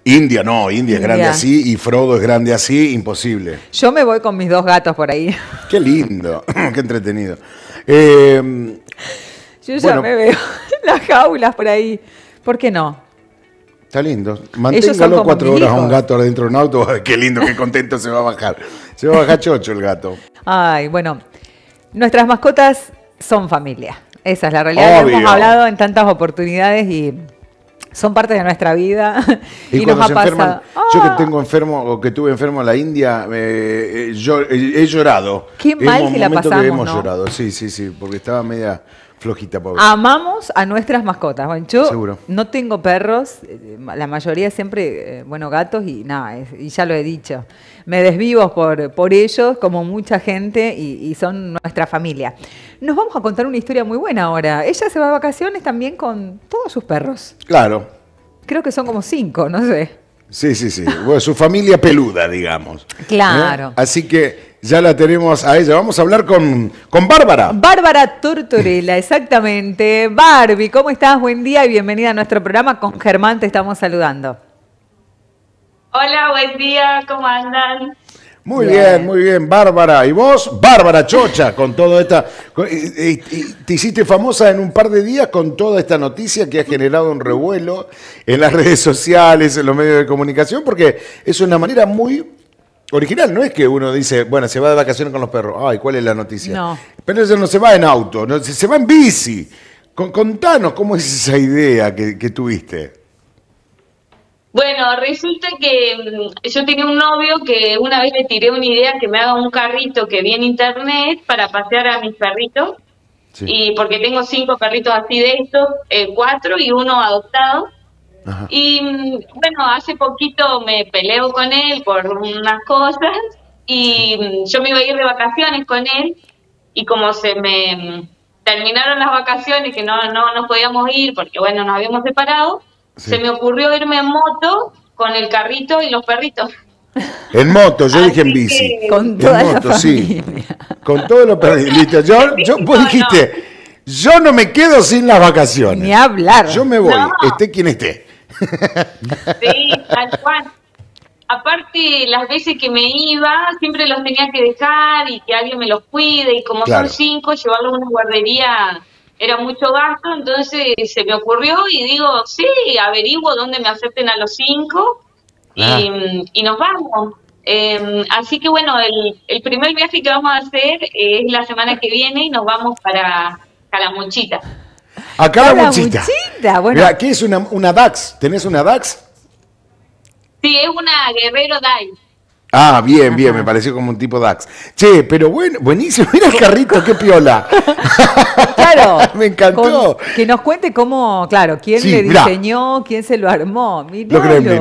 India no, India es grande así y Frodo es grande así, imposible. Yo me voy con mis 2 gatos por ahí. Qué lindo, qué entretenido. Yo ya me veo las jaulas por ahí. ¿Por qué no? Está lindo. Manténgalo 4 horas a un gato dentro de un auto. Qué lindo, qué contento se va a bajar. Se va a bajar chocho el gato. Ay, bueno. Nuestras mascotas son familia. Esa es la realidad. Lo hemos hablado en tantas oportunidades y son parte de nuestra vida. Y nos ha pasado. Yo que tengo enfermo o que tuve enfermo en la India, yo he llorado. Qué mal que la pasamos, que hemos ¿no? llorado. Sí, porque estaba media flojita, pobre. Amamos a nuestras mascotas. Bueno, yo Seguro. no tengo perros, la mayoría siempre, gatos y nada, y ya lo he dicho. Me desvivo por ellos, como mucha gente, y son nuestra familia. Nos vamos a contar una historia muy buena ahora. Ella se va de vacaciones también con todos sus perros. Claro. Creo que son como 5, no sé. Sí. Bueno, su familia peluda, digamos. Claro. Así que ya la tenemos a ella. Vamos a hablar con Bárbara. Bárbara Tortorella, exactamente. Barbie, ¿cómo estás? Buen día y bienvenida a nuestro programa. Con Germán te estamos saludando. Hola, buen día, ¿cómo andan? Muy bien, Bárbara. ¿Y vos? Bárbara Chocha, con toda esta... Te hiciste famosa en un par de días con toda esta noticia que ha generado un revuelo en las redes sociales, en los medios de comunicación, porque es una manera muy original. No es que uno dice, bueno, se va de vacaciones con los perros. Ay, ¿cuál es la noticia? No. Pero eso no se va en auto, no, se va en bici. Contanos, ¿cómo es esa idea que tuviste? Bueno, resulta que yo tenía un novio que una vez le tiré una idea que me haga un carrito que vi en internet para pasear a mis perritos. Sí. Y porque tengo 5 perritos así de estos, 4 y 1 adoptado. Ajá. Y bueno, hace poquito me peleo con él por unas cosas y yo me iba a ir de vacaciones con él y como se me terminaron las vacaciones que no podíamos ir porque bueno, nos habíamos separado. Sí. Se me ocurrió irme en moto con el carrito y los perritos. En moto, yo dije en bici. Con toda en moto, la familia. Sí. Con todos los perritos. Vos dijiste, yo no me quedo sin las vacaciones. Ni hablar. Yo me voy, esté quien esté. Sí, tal cual. Aparte, las veces que me iba, siempre los tenía que dejar y que alguien me los cuide. Y como son 5, llevarlos a una guardería era mucho gasto, entonces se me ocurrió y digo, sí, averiguo dónde me acepten a los 5 y nos vamos. Así que bueno, el primer viaje que vamos a hacer es la semana que viene y nos vamos para Calamuchita. A Calamuchita. Bueno. Mira, ¿qué es una Dachs? ¿Tenés una Dachs? Sí, es una Guerrero Dachs. Ah, bien, me pareció como un tipo Dax. Che, pero bueno, buenísimo, mira el carrito, qué piola. Claro. Me encantó. Que nos cuente cómo, claro, quién le diseñó, quién se lo armó. Mirá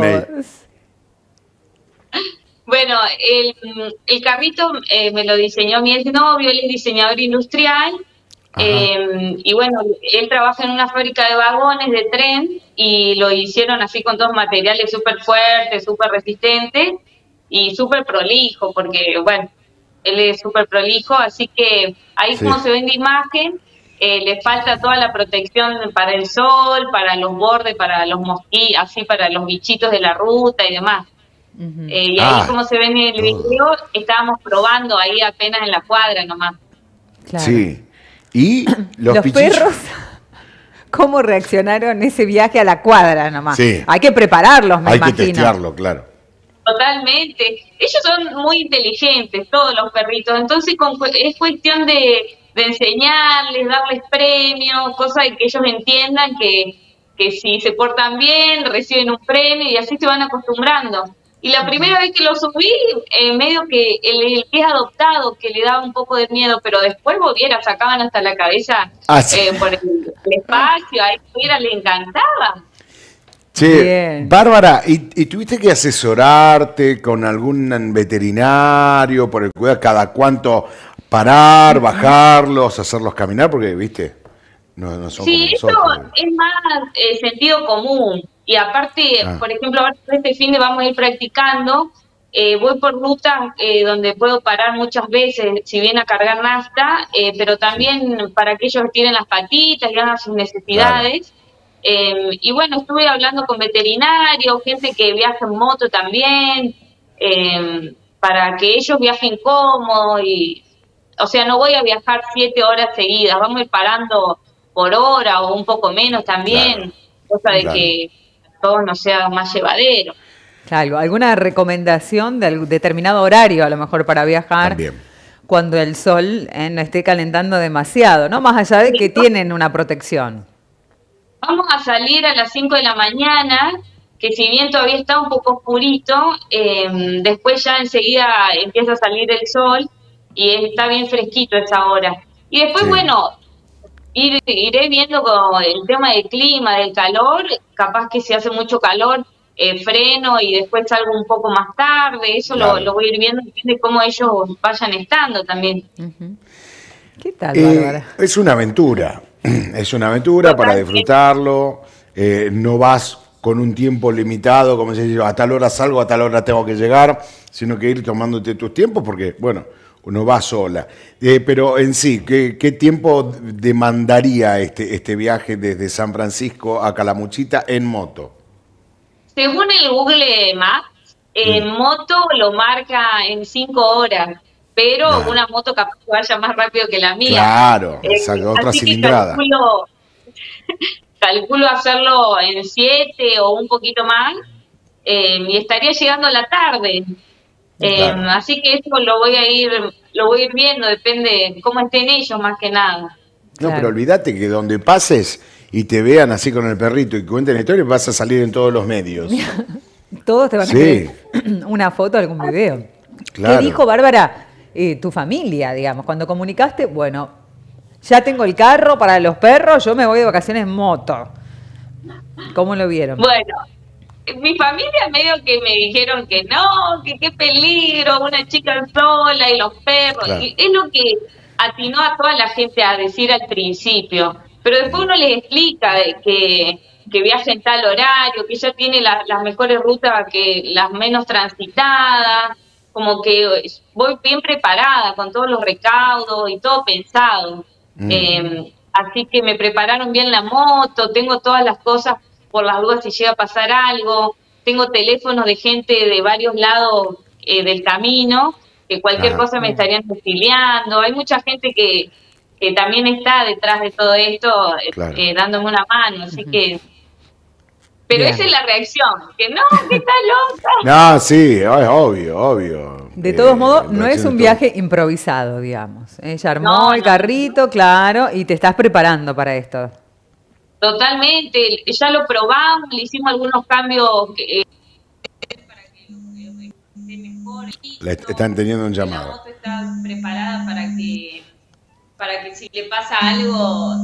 Bueno, el carrito me lo diseñó mi exnovio, él es diseñador industrial. Y bueno, él trabaja en una fábrica de vagones de tren y lo hicieron así con todos materiales súper fuertes, súper resistentes. Y súper prolijo, porque, bueno, él es súper prolijo, así que ahí como se ve en la imagen, le falta toda la protección para el sol, para los bordes, para los mosquitos, así para los bichitos de la ruta y demás. Y ahí como se ve en el video, estábamos probando ahí apenas en la cuadra nomás. Claro. Sí. ¿Y los perros? ¿Cómo reaccionaron ese viaje a la cuadra nomás? Sí. Hay que prepararlos, me imagino. Hay que testearlo, claro. Totalmente. Ellos son muy inteligentes, todos los perritos. Entonces es cuestión de enseñarles, darles premios, cosas de que ellos entiendan que si se portan bien, reciben un premio y así se van acostumbrando. Y la primera vez que lo subí, medio que el que es adoptado, que le daba un poco de miedo, pero después volviera, sacaban hasta la cabeza por el espacio, a él le encantaba. Sí, Bárbara, ¿y tuviste que asesorarte con algún veterinario por el cuidado? ¿Cada cuánto parar, bajarlos, hacerlos caminar? Porque, viste, no son como nosotros. Esto es más sentido común. Y aparte, por ejemplo, ahora este fin de vamos a ir practicando. Voy por rutas donde puedo parar muchas veces, si bien a cargar nafta, pero también para que ellos tiren las patitas y hagan sus necesidades. Claro. Y bueno, estuve hablando con veterinarios, gente que viaja en moto también, para que ellos viajen cómodos y, o sea, no voy a viajar 7 horas seguidas, vamos a ir parando por hora o un poco menos también, Claro, cosa de claro. que todo nos sea más llevadero. Claro, ¿alguna recomendación de algún determinado horario a lo mejor para viajar También. cuando el sol no esté calentando demasiado, ¿no? Más allá de que tienen una protección. Vamos a salir a las 5 de la mañana, que si bien todavía está un poco oscurito, después ya enseguida empieza a salir el sol y está bien fresquito esa hora. Y después, Sí, bueno, iré viendo con el tema del clima, del calor, capaz que si hace mucho calor, freno y después salgo un poco más tarde, eso claro. lo voy a ir viendo, depende de cómo ellos vayan estando también. Ujú. ¿Qué tal, Bárbara? Es una aventura, es una aventura para Totalmente. disfrutarlo, no vas con un tiempo limitado, como se dice, a tal hora salgo, a tal hora tengo que llegar, sino que ir tomándote tus tiempos porque, bueno, uno va sola. Pero en sí, ¿qué tiempo demandaría este viaje desde San Francisco a Calamuchita en moto? Según el Google Maps, en moto lo marca en 5 horas, pero Ah, una moto capaz que vaya más rápido que la mía. claro, exacto, otra Así que cilindrada. calculo hacerlo en 7 o un poquito más, y estaría llegando a la tarde. Claro. Así que eso lo voy a ir viendo, depende cómo estén ellos más que nada. No, pero Claro. olvídate que donde pases y te vean así con el perrito y cuenten historias, vas a salir en todos los medios. Todos te van a Sí, pedir una foto, algún video. ¿Qué claro. dijo Bárbara, tu familia, digamos? Cuando comunicaste, bueno, ya tengo el carro para los perros, yo me voy de vacaciones en moto. ¿Cómo lo vieron? Bueno, mi familia medio que me dijeron que no, que qué peligro, una chica sola y los perros. Claro. Y es lo que atinó a toda la gente a decir al principio. Pero después uno les explica de que viaja en tal horario, que ella tiene las mejores rutas que las menos transitadas, como que voy bien preparada con todos los recaudos y todo pensado. Así que me prepararon bien la moto, tengo todas las cosas por las dudas si llega a pasar algo, tengo teléfonos de gente de varios lados del camino, que cualquier Ajá. cosa me estarían auxiliando, hay mucha gente que también está detrás de todo esto Claro. dándome una mano, así que, pero Bien. esa es la reacción, que no, que está loca. No, sí, es obvio, obvio. De todos modos, no es reacción un de todo. viaje improvisado, digamos. Ella armó No, el no, carrito, claro, y te estás preparando para esto. totalmente, ya lo probamos, le hicimos algunos cambios para que esté mejor, Están teniendo un que la llamado. moto está preparada para que si le pasa algo,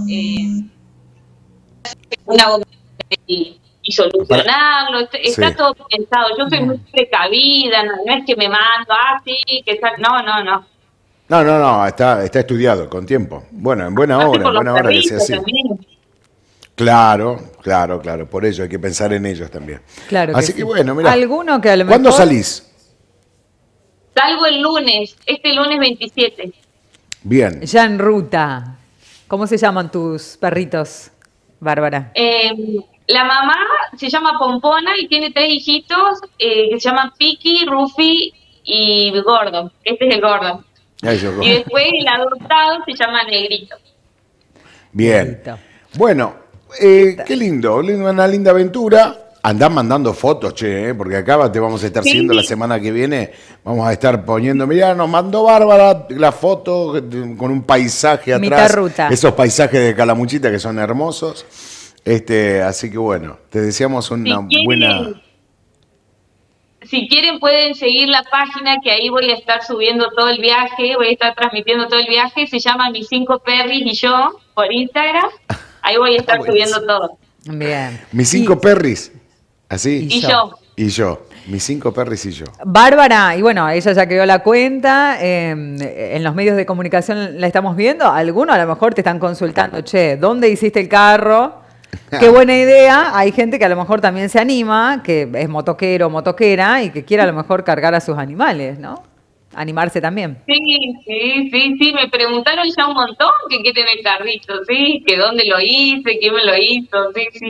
una goma y Para- solucionarlo, Sí. está todo pensado, yo soy muy Bien. precavida, no es que me mando, sí, no, no, no, No, no, no, está estudiado con tiempo. Bueno, en aparte por los buena hora que sea perritos así. también. Claro, claro, claro. Por eso hay que pensar en ellos también. Claro que Así que sí. bueno, mira. Alguno que a lo ¿Cuándo mejor- salís? Salgo el lunes, este lunes 27. Bien. Ya en ruta. ¿Cómo se llaman tus perritos, Bárbara? La mamá se llama Pompona y tiene 3 hijitos que se llaman Piki, Rufi y Gordo. Este es el Gordo. Y después el adoptado se llama Negrito. Bien. Listo. Bueno, qué lindo, una linda aventura. Andá mandando fotos, che, porque acá te vamos a estar Sí. siguiendo la semana que viene. Vamos a estar poniendo, mirá, nos mandó Bárbara la foto con un paisaje Mitad atrás. ruta. Esos paisajes de Calamuchita que son hermosos. Así que bueno, te deseamos una buena. Si quieren pueden seguir la página que ahí voy a estar subiendo todo el viaje, voy a estar transmitiendo todo el viaje, se llama Mis 5 Perris y yo por Instagram, ahí voy a estar buenísimo. subiendo todo. Bien. Mis 5 perris, así. Y yo. Y yo, mis 5 perris y yo. Bárbara, y bueno, ella ya creó la cuenta, en los medios de comunicación la estamos viendo, algunos a lo mejor te están consultando, che, ¿dónde hiciste el carro? Qué buena idea, hay gente que a lo mejor también se anima, que es motoquero o motoquera y que quiere a lo mejor cargar a sus animales, ¿no? Animarse también. Sí, me preguntaron ya un montón que quieren el carrito, sí, que dónde lo hice, quién me lo hizo, sí.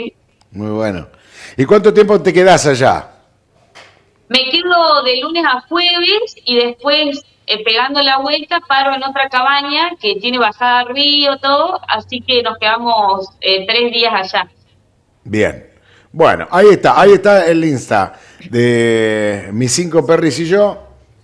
Muy bueno. ¿Y cuánto tiempo te quedás allá? Me quedo de lunes a jueves y después, pegando la vuelta, paro en otra cabaña que tiene bajada al río, todo, así que nos quedamos 3 días allá. Bien. Bueno, ahí está el Insta de mis 5 perris y yo.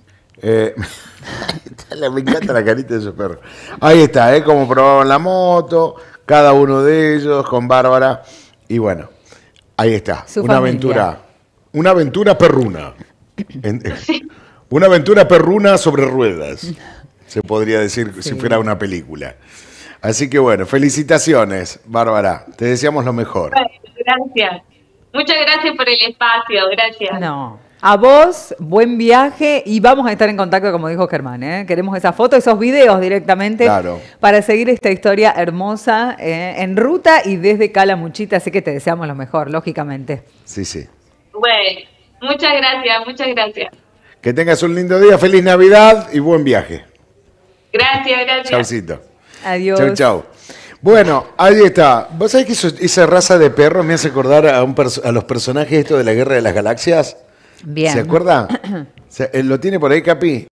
Me encanta la carita de esos perros. Ahí está, cómo probaban la moto, cada uno de ellos con Bárbara. Y bueno, ahí está, Su familia. Una aventura perruna. Una aventura perruna sobre ruedas, se podría decir Sí. si fuera una película. Así que bueno, felicitaciones, Bárbara. Te deseamos lo mejor. Bueno, gracias. Muchas gracias por el espacio, gracias. No. A vos, buen viaje y vamos a estar en contacto, como dijo Germán, ¿eh? Queremos esas fotos, esos videos directamente Claro. para seguir esta historia hermosa en ruta y desde Calamuchita, así que te deseamos lo mejor, lógicamente. Sí, sí. Bueno, muchas gracias, muchas gracias. Que tengas un lindo día, feliz Navidad y buen viaje. Gracias, gracias. Chaucito. Adiós. Chau, chau. Bueno, ahí está. ¿Vos sabés que esa raza de perros me hace acordar a los personajes estos de la Guerra de las Galaxias? Bien. ¿Se acuerda? ¿Lo tiene por ahí, Capi?